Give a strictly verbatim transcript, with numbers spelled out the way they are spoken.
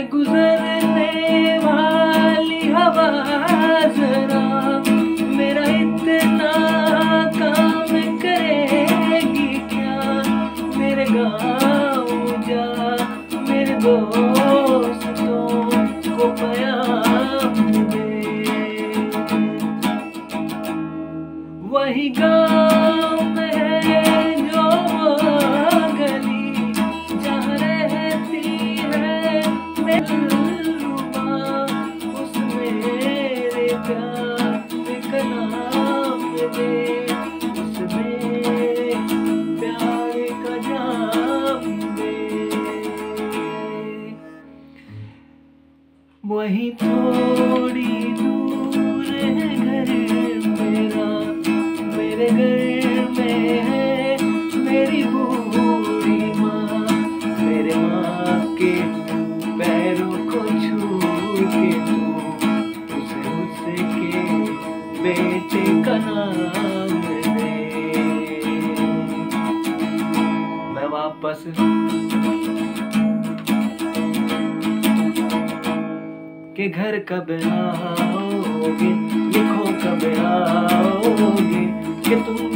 गुजरने वाली हवा जरा मेरा इतना काम करेगी क्या? मेरे गाँव जा मेरे दोस्तों को पैगाम दे। वही गाँव में है जो वो गली जहाँ रहती है दिलरुबा, उस मेरे प्यार का नाम दे, उस मेरे प्यार का नाम दे। वही थोड़ी दूर है घर मेरा, मेरे घर में है मेरी बूढ़ी माँ, मेरे माँ के पैरों को छू के तू उसे उसके बेटे का नाम दे। मैं वापस के घर कब आओगे, लिखो कब आओगे कि तुम